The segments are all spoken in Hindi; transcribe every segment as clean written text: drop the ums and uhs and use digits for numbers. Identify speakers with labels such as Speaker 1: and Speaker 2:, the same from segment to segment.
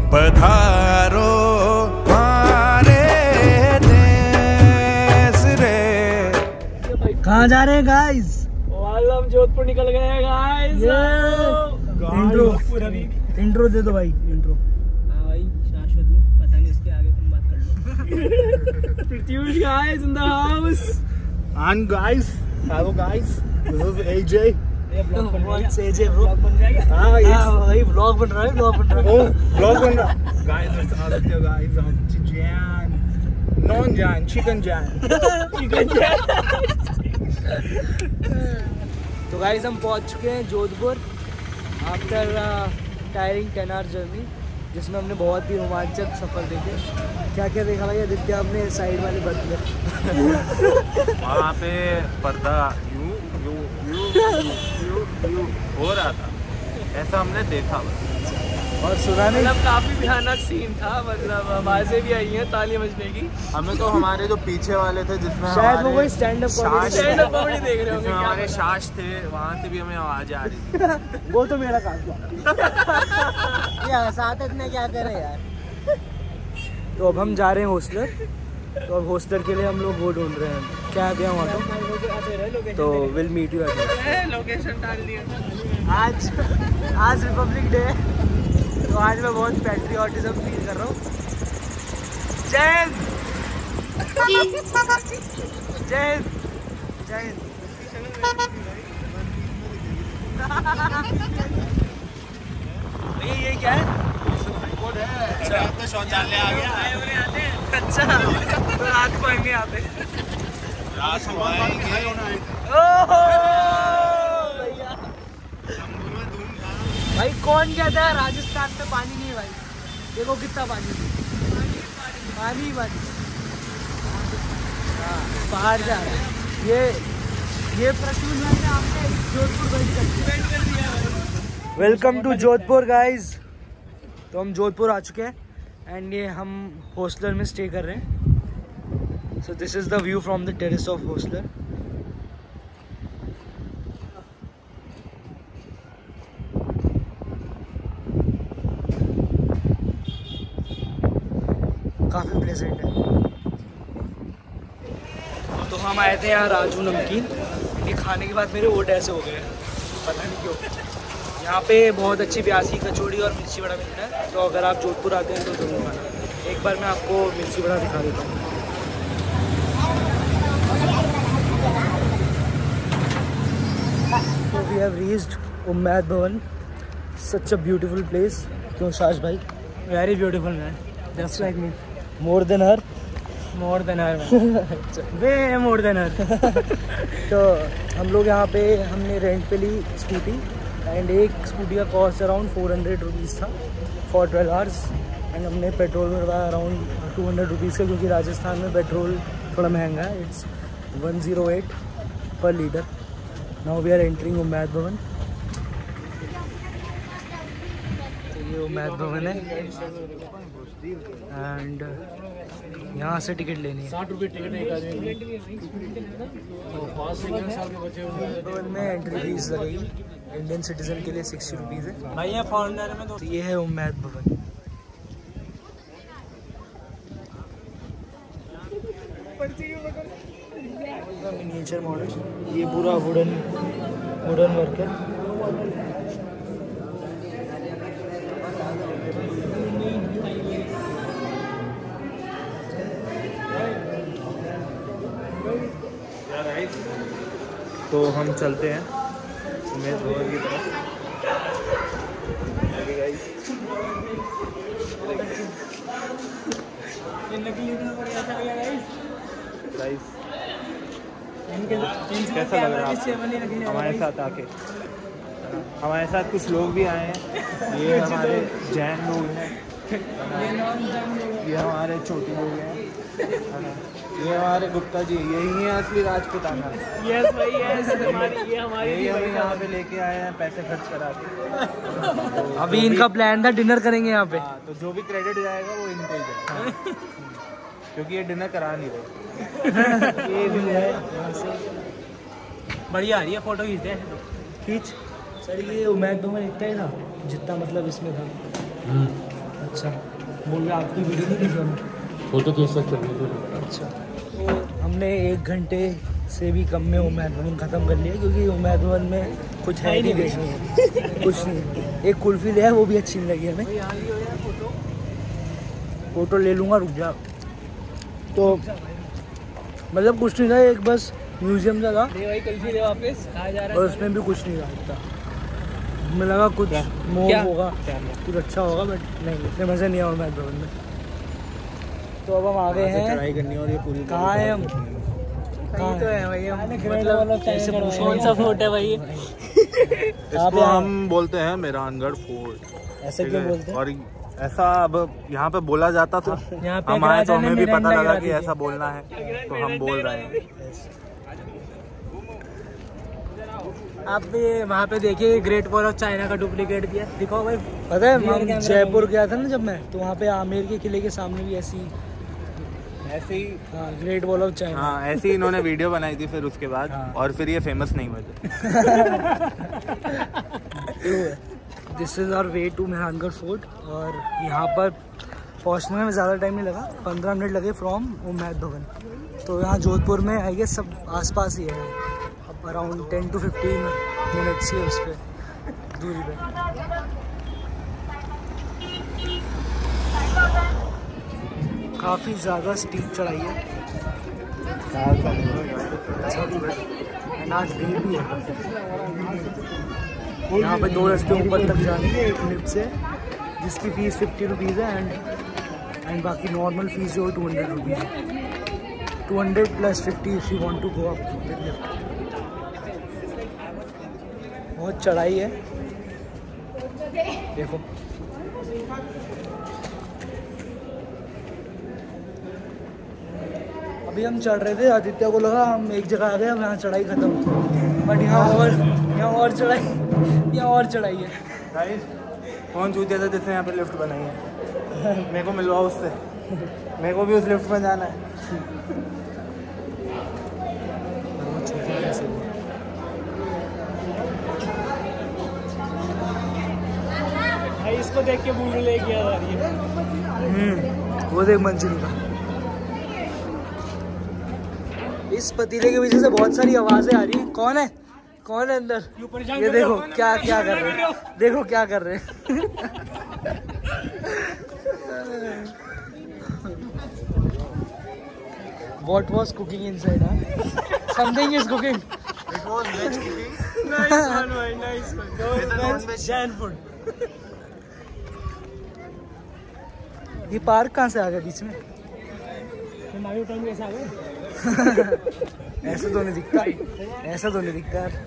Speaker 1: पधारो हमारे देश रे।
Speaker 2: कहाँ जा रहे हैं गाइस?
Speaker 3: हम जोधपुर निकल गए हैं गाइस।
Speaker 2: इंट्रो दे दो भाई, इंट्रो।
Speaker 3: हाँ भाई, शाश्वत हूँ, पता नहीं उसके आगे तुम बात कर लो। Pratyush guys in the house.
Speaker 4: And guys, hello guys, this is AJ.
Speaker 3: Blog बन रहा है।
Speaker 2: AJ bro।
Speaker 3: ब्लॉग बन जाएगा।
Speaker 4: हाँ
Speaker 2: भाई ब्लॉग बन रहा है, ब्लॉग बन रहा है।
Speaker 4: vlog बन रहा। Guys, it's Aditya guys, I'm Jan, non Jan, chicken Jan.
Speaker 2: तो गाइस हम पहुंच चुके हैं Jodhpur after tiring 10 hour journey, जिसमें हमने बहुत ही रोमांचक सफर देखे। क्या क्या देखा भाई आदित्य हमने साइड वाले बर्थ में?
Speaker 5: वहाँ पे पर्दा यूं यूं यूं यूं यूं हो रहा था, ऐसा हमने देखा बस।
Speaker 2: और सुना नहीं,
Speaker 3: मतलब काफी भयानक सीन था, मतलब आवाजें भी आई हैं ताली बजने की।
Speaker 5: हमें तो हमारे जो पीछे वाले थे जिसमें
Speaker 2: शायद वो कोई स्टैंड अप
Speaker 3: कॉमेडी देख रहे होंगे।
Speaker 5: हमारे शाश थे, वहाँ से भी हमें आवाज आ रही थी।
Speaker 2: वो तो मेरा काम था। यार साथ इतने क्या करे यार। तो अब हम जा रहे हैं हॉस्टलर। तो अब हॉस्टलर के लिए हम लोग वो ढूंढ रहे हैं, क्या गया वहाँ तो। तो will meet you at
Speaker 3: location डाल दिया।
Speaker 2: आज रिपब्लिक डे है, तो आज मैं बहुत पैट्रियोटिज्म फील कर रहा हूँ। जय हिंद, जय हिंद, जय हिंद। ये क्या है?
Speaker 5: शौचालय आ गया।
Speaker 2: अच्छा, तो रात को आएंगे यहाँ पे। भाई कौन कहता है राजस्थान में पानी नहीं है? भाई देखो कितना पानी पानी पानी बाहर जा रहा है। ये प्रचुर आपने जोधपुर बंद कर दिया। Welcome to Jodhpur guys. तो हम जोधपुर आ चुके हैं एंड ये हम हॉस्टलर में स्टे कर रहे हैं। So this is the view from the terrace of hosteller. काफ़ी प्लेजेंट है। तो हम आए थे यहाँ राजू नमकीन। ये खाने के बाद मेरे ओट ऐसे हो गए, पता नहीं क्यों। यहाँ पे बहुत अच्छी प्यासी कचौड़ी और मिर्ची बड़ा मिलता है, तो अगर आप जोधपुर आते हैं तो जरूर खाना। एक बार मैं आपको मिर्ची बड़ा दिखा देता हूँ। तो वी हैव रीच्ड उम्मैद भवन, सच अ ब्यूटीफुल प्लेस। क्यों शाश भाई? Very beautiful man, just like me. More than her, more than her, way more than her. तो हम लोग यहाँ पे हमने रेंट पे ली स्कूटी एंड एक स्कूटी का कॉस्ट अराउंड 400 रुपीज़ था फॉर 12 आवर्स। एंड हमने पेट्रोल में लगाया अराउंड 200 रुपीज़ का, क्योंकि राजस्थान में पेट्रोल थोड़ा महंगा है। It's 108 per litre. Now we are entering Umaid Bhawan. तो ये उम्मैद भवन है एंड यहाँ से टिकट लेनी है।
Speaker 4: 60 रुपये टिकट
Speaker 2: भवन में एंट्री फीस लगेगी। इंडियन सिटीजन के लिए 60 रुपीज़ है
Speaker 3: भाई यहाँ फॉरेनर में
Speaker 2: तो ये है उम्मैद भवन। मिनिएचर मॉडल, ये पूरा वुडन वर्क है।
Speaker 5: तो हम चलते हैं उम्मैद भवन की तरफ। कैसा लग रहा है हमारे साथ आके? हमारे साथ कुछ लोग भी आए हैं। ये हमारे जैन लोग हैं, ये हमारे छोटे लोग हैं, ये हमारे गुप्ता जी, यही है असली राजपूताना।
Speaker 3: यस भाई, यस हमारी, ये हमारी
Speaker 5: यही हम यहाँ पे लेके आए हैं पैसे खर्च करा के।
Speaker 2: तो अभी इनका प्लान था डिनर करेंगे यहाँ पे।
Speaker 5: हाँ, तो जो भी क्रेडिट जाएगा वो इनको ही जाएगा, क्योंकि ये डिनर करा नहीं रहे।
Speaker 2: ये भी है यहाँ से
Speaker 3: बढ़िया आ रही है, फोटो खींचते हैं।
Speaker 2: खींच। सर ये उम्मैद भवन इतना ही था जितना मतलब इसमें था। अच्छा, बोल रहे आपकी वीडियो नहीं देखी हमने।
Speaker 5: फोटो खींच सकते हो।
Speaker 2: अच्छा, तो हमने 1 घंटे से भी कम में उमैद भवन ख़त्म कर लिया, क्योंकि उमैद भवन में कुछ है नहीं देखने को, कुछ नहीं। एक कुल्फ़ी लिया है, वो भी अच्छी नहीं लगी हमें। फ़ोटो ले लूँगा, रुक जा। तो मतलब कुछ नहीं था, एक बस म्यूज़ियम सा था और उसमें भी कुछ नहीं था। हमें लगा कुछ मोर होगा, कुछ अच्छा होगा, बट नहीं, इतने मज़े नहीं आया उमैद भवन में। तो अब हम आ गए हैं,
Speaker 4: चढ़ाई करनी है और ये पूरी
Speaker 2: कहाँ है हम? कहाँ तो है भाई हम? मतलब कैसे
Speaker 3: कौन सा फोर्ट है भाई?
Speaker 5: इसको हम बोलते हैं मेहरानगढ़ फोर्ट।
Speaker 2: ऐसे क्यों बोलते हैं?
Speaker 5: और ऐसा अब यहाँ पे बोला जाता था,
Speaker 2: यहाँ पे
Speaker 5: हम आए तो हमें भी पता लगा
Speaker 2: गिरा
Speaker 5: कि
Speaker 2: दी
Speaker 5: ऐसा बोलना है, तो हम बोल रहे हैं।
Speaker 3: आप भी वहाँ पे देखिए ग्रेट वॉल ऑफ चाइना का डुप्लीकेट भी है, दिखाओ भाई।
Speaker 2: पता है हम जयपुर गया था ना जब मैं, तो वहाँ पे आमेर के किले के सामने भी ऐसी
Speaker 5: ऐसे ही
Speaker 2: ग्रेट वॉल ऑफ चाइना।
Speaker 5: हाँ, ऐसे ही इन्होंने वीडियो बनाई थी फिर उसके बाद, और फिर ये फेमस नहीं हुए थे।
Speaker 2: This is our way to Mehrangarh fort. और यहाँ पर पहुँचने में ज़्यादा टाइम नहीं लगा, 15 मिनट लगे फ्रॉम उमैद भवन। तो यहाँ जोधपुर में आई गेस सब आसपास ही है, अब अराउंड 10 to 15 मिनट्स ही उस पर दूरी पे। काफ़ी ज़्यादा स्टीप चढ़ाई है, आज भीड़ भी है। यहाँ पे 2 रास्ते ऊपर तक जाने के, एक लिफ्ट से जिसकी फ़ीस 50 रुपीज़ है, एंड बाकी नॉर्मल फ़ीस जो 200 रुपीज़ है। 200 + 50 if you want to go up with lift. बहुत चढ़ाई है, देखो। अभी हम चढ़ रहे थे, आदित्य को लगा हम एक जगह आ गए, अब यहाँ चढ़ाई ख़त्म, बट यहाँ और चढ़ाई है।
Speaker 5: गाइस, कौन चूतिया था जिसने यहाँ पे लिफ्ट बनाई है? मेरे को मिलवाओ उससे, मेरे को भी उस लिफ्ट में जाना है।
Speaker 3: भाई इसको देख के भूल लेके आ रही है।
Speaker 2: वो देख मंजिल का। इस पतीले के पीछे से बहुत सारी आवाजें आ रही हैं। कौन है अंदर? ये देखो क्या कर रहे हैं, देखो क्या कर रहे हैं। What was cooking inside? Something is cooking.
Speaker 5: It was veg cooking.
Speaker 3: Nice one, भाई, nice one.
Speaker 5: non-veg
Speaker 3: Jain food.
Speaker 2: ये पार्क कहाँ से आ गया बीच में?
Speaker 3: हमारे टाइम कैसा आ गया?
Speaker 2: ऐसा तो नहीं दिखता, ऐसा तो नहीं दिखता यार।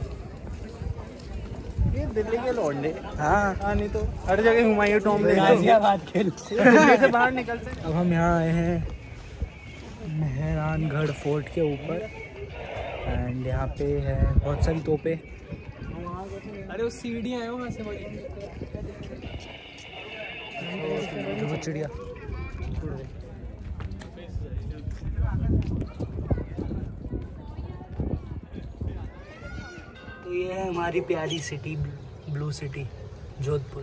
Speaker 5: ये दिल्ली के लौंडे।
Speaker 2: हाँ,
Speaker 5: नहीं तो हर जगह हुमायूं टॉम ले
Speaker 3: गाजियाबाद के
Speaker 5: दिल्ली से बाहर निकलते।
Speaker 2: अब हम यहाँ आए हैं मेहरानगढ़ फोर्ट के ऊपर, एंड यहाँ पे है बहुत सारी तोपें।
Speaker 3: अरे वो सीढ़ियाँ हैं वहाँ से बड़ी।
Speaker 2: देखो चिड़िया। तो ये है हमारी प्यारी सिटी, ब्लू सिटी जोधपुर।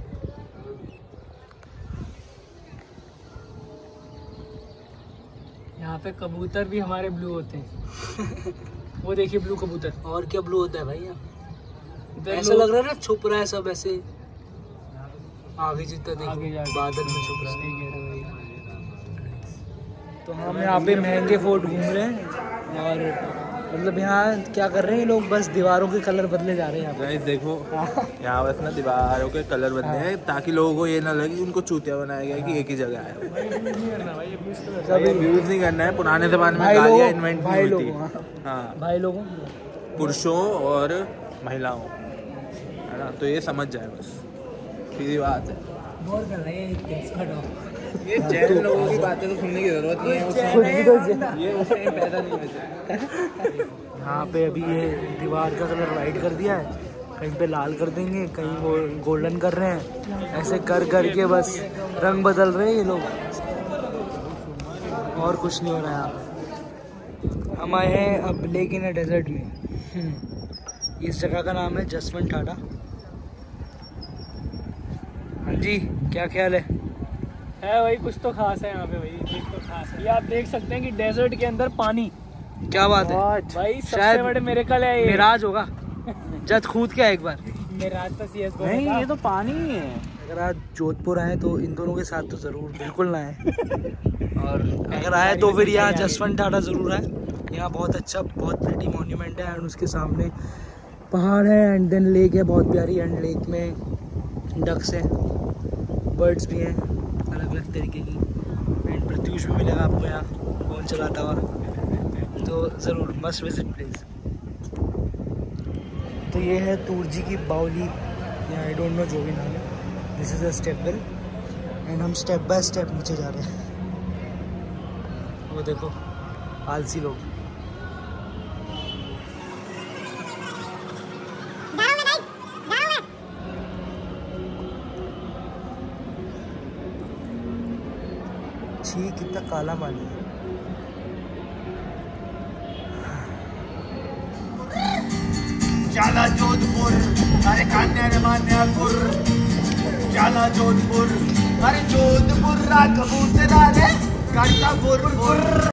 Speaker 3: यहाँ पे कबूतर भी हमारे ब्लू होते हैं। वो देखिए ब्लू कबूतर।
Speaker 2: और क्या ब्लू होता है भाई यहाँ?
Speaker 3: इधर
Speaker 2: ऐसा लग रहा है ना छुप रहा है सब ऐसे, आगे जितना देखो बादल में छुप रहा है। तो हम यहाँ पे महंगे फोर्ट घूम रहे हैं, और मतलब यहाँ क्या कर रहे हैं लोग, बस दीवारों के कलर बदले जा रहे हैं यहाँ पे।
Speaker 5: गाइस देखो, यहाँ बस ना दीवारों के कलर बदले हैं ताकि लोगों को ये ना लगे कि उनको चूतिया बनाया गया कि एक ही जगह है।
Speaker 2: कभी
Speaker 5: यूज नहीं करना है। पुराने जमाने में गालियाँ इन्वेंट
Speaker 2: भाई
Speaker 5: हुई
Speaker 2: लोगों,
Speaker 5: थी। हाँ,
Speaker 2: भाई लोगों,
Speaker 5: पुरुषों और महिलाओं, है ना, तो ये समझ जाए बस, सीधी बात है।
Speaker 3: बोर कर रहे हैं
Speaker 5: ये जैन लोगों की बातें तो सुनने की जरूरत नहीं है, ये उस टाइम पैदा नहीं हुए थे।
Speaker 2: यहाँ पे अभी ये दीवार का कलर वाइट कर दिया है, कहीं पे लाल कर देंगे, कहीं वो गोल्डन कर रहे हैं, ऐसे कर के बस रंग बदल रहे हैं ये लोग, और कुछ नहीं हो रहा है यहाँ पे। हम आए हैं अब लेक इन डेजर्ट में। इस जगह का नाम है जसवंत ठाडा। हाँ जी, क्या ख्याल है?
Speaker 3: है भाई, कुछ तो खास है यहाँ पे भाई, कुछ तो खास है। ये आप देख सकते हैं कि डेजर्ट के अंदर पानी।
Speaker 2: क्या बात है
Speaker 3: भाई, सबसे
Speaker 2: शायद
Speaker 3: बड़े मिरेकल है ये।
Speaker 2: मिराज होगा। जद कूद के एक बार।
Speaker 3: मिराज तो CS:GO
Speaker 5: नहीं,
Speaker 3: में था।
Speaker 5: ये तो पानी ही है।
Speaker 2: अगर आज जोधपुर आए तो इन दोनों के साथ तो ज़रूर बिल्कुल ना आए। और अगर आए तो फिर यहाँ जसवंत ठाडा ज़रूर आए। यहाँ बहुत अच्छा, बहुत प्रिटी मॉन्यूमेंट है एंड उसके सामने पहाड़ है एंड देन लेक है बहुत प्यारी एंड लेक में डक्स हैं, बर्ड्स भी हैं अलग अलग तरीके की एंड प्रत्यूष भी मिलेगा आपको यहाँ फ़ोन चलाता हुआ, तो ज़रूर मस्ट विजिट प्लेस। तो ये है तुर्जी की बावली या आई डोंट नो जो भी नाम है। This is a step well and हम स्टेप बाय स्टेप नीचे जा रहे हैं। वो देखो आलसी लोग। छी कितना काला पानी है।
Speaker 1: चला जोधपुर, अरे कन्या मान्या गुर, चला जोधपुर, अरे जोधपुर रा कबूतरा रे, करता बुर बुर।